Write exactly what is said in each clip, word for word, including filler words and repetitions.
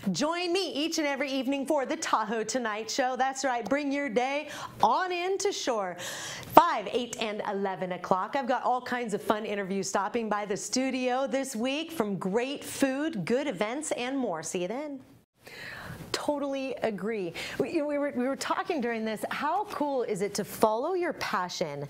Join me each and every evening for the Tahoe Tonight Show. That's right, bring your day on into shore. five, eight, and eleven o'clock. I've got all kinds of fun interviews stopping by the studio this week, from great food, good events, and more. See you then. Totally agree. We, we, were, we were talking during this, how cool is it to follow your passion?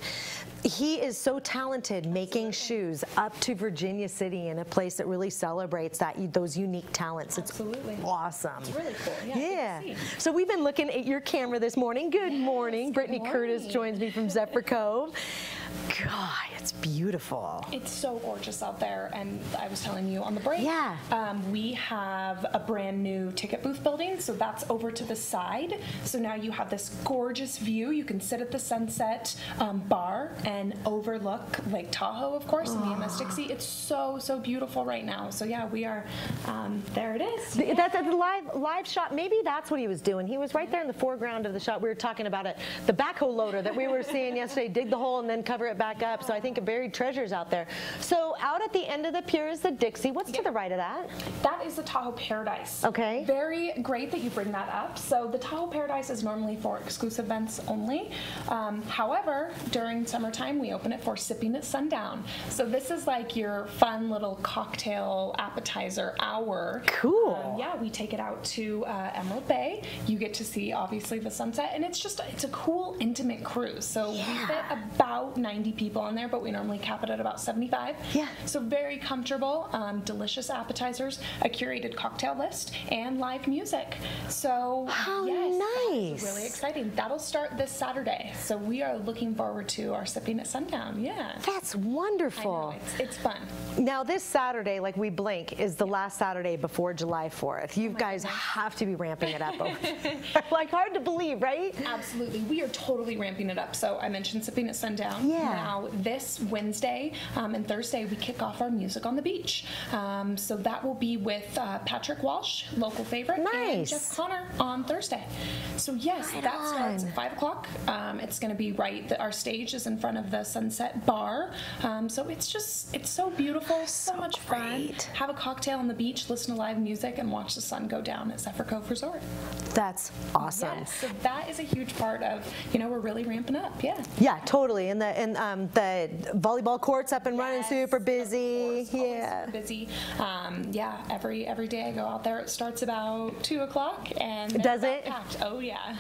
He is so talented making shoes up to Virginia City, in a place that really celebrates that those unique talents. Absolutely. It's awesome. It's really cool. Yeah. Yeah. So we've been looking at your camera this morning. Good yes, morning. good Brittany morning. Curtis joins me from Zephyr Cove. God, it's beautiful. It's so gorgeous out there, and I was telling you on the break, yeah. um, we have a brand new ticket booth building, so that's over to the side. So now you have this gorgeous view. You can sit at the Sunset um, Bar and overlook Lake Tahoe, of course, oh. and the M S Dixie. It's so, so beautiful right now. So yeah, we are, um, there it is. Yeah. That's a live, live shot. Maybe that's what he was doing. He was right there in the foreground of the shot. We were talking about it, the backhoe loader that we were seeing yesterday, dig the hole and then cover it back up. So I think a buried treasure's out there. So out at the end of the pier is the Dixie. What's yep. to the right of that? That is the Tahoe Paradise. Okay. Very great that you bring that up. So the Tahoe Paradise is normally for exclusive events only. Um, however, during summertime, we open it for sipping at sundown. So this is like your fun little cocktail appetizer hour. Cool. Um, yeah, we take it out to uh, Emerald Bay. You get to see, obviously, the sunset, and it's just, it's a cool, intimate cruise. So yeah. we fit about ninety people on there, but we normally cap it at about seventy-five. Yeah. So very comfortable, um, delicious appetizers, a curated cocktail list, and live music. So how yes, nice. That's really exciting. That'll start this Saturday. So we are looking forward to our sipping at sundown. Yeah. That's wonderful. I know, it's, it's fun. Now this Saturday, like we blink, is the last Saturday before July fourth. You oh guys goodness. have to be ramping it up. Like, hard to believe, right? Absolutely. We are totally ramping it up. So I mentioned sipping at sundown. Yeah. Now this Wednesday um, and Thursday, we kick off our Music on the Beach. Um, so that will be with uh, Patrick Walsh, local favorite, nice. and Jeff Connor on Thursday. So yes, right that on. starts at five o'clock. Um, it's going to be right, the, our stage is in front of the Sunset Bar. Um, so it's just, it's so beautiful, so, so much great. fun. Have a cocktail on the beach, listen to live music, and watch the sun go down at Zephyr Cove Resort. That's awesome. Yes, so that is a huge part of, you know, we're really ramping up, yeah. Yeah, totally. And the and um, the volleyball courts up and running, yes, super busy. Course, yeah, super busy. Um, yeah, every every day I go out there, it starts about two o'clock, and does it? Packed. Oh yeah.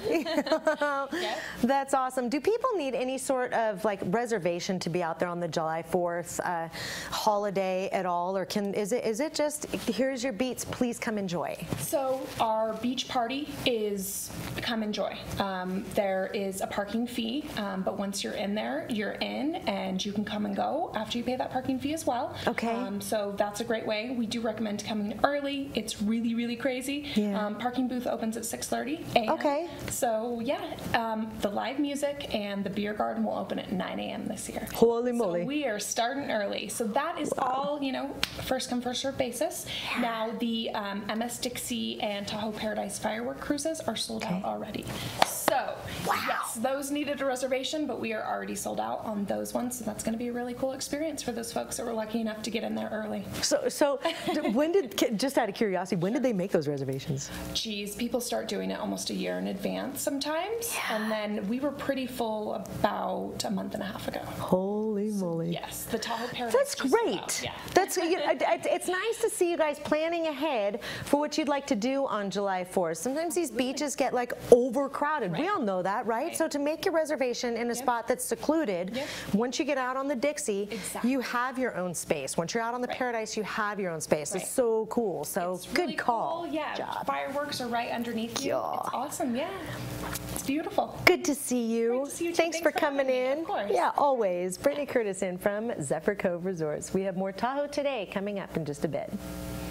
Yep. That's awesome. Do people need any sort of like reservation to be out there on the July fourth uh, holiday at all, or can is it is it just here's your beats, please come enjoy? So our beach party is come enjoy. Um, there is a parking fee, um, but once you're in there, you're in, and you can come and go after you pay that parking fee as well. Okay. Um, so that's a great way. We do recommend coming early. It's really, really crazy. Yeah. Um, parking booth opens at six thirty a m Okay. So yeah, um, the live music and the beer garden will open at nine a m this year. Holy moly. So we are starting early. So that is wow. all, you know, first come, first serve basis. Yeah. Now the um, M S Dixie and Tahoe Paradise firework cruises are sold okay. out already. So wow. yes, those needed a reservation, but we are already sold out on those ones. So that's going to be a really cool experience for those folks that were lucky enough to get in there early. So, so when did, just out of curiosity, when did they make those reservations? Geez, people start doing it almost a year in advance sometimes. Yeah. And then we were pretty full about a month and a half ago. Holy moly. Yes, the Tahoe Paradise. That's great. Yeah. That's you know, it's nice to see you guys planning ahead for what you'd like to do on July fourth. Sometimes these Absolutely. beaches get like overcrowded. Right. We all know that, right? Right. So to make your reservation in a Yep. spot that's secluded, Yep. once you get out on the Dixie, Exactly. you have your own space. Once you're out on the Right. Paradise, you have your own space. Right. It's so cool. So It's good really call. Cool. Yeah, job. Fireworks are right underneath you. Yeah. It's awesome. Yeah, it's beautiful. Good to see you. Great to see you too. Thanks, Thanks for for coming having me. in. Of course. Yeah, always. Brittany Curtis in from Zephyr Cove Resorts. We have more Tahoe Today coming up in just a bit.